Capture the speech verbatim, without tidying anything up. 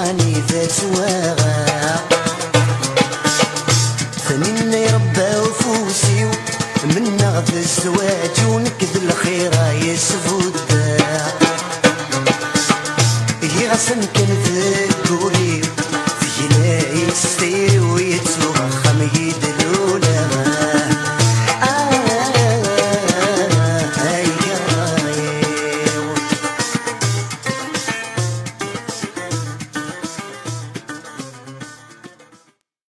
راني ذات واغا ثنينا يربى وفوسي من نغذ الزواج ونكذ الخير يسفودا هي غسن كان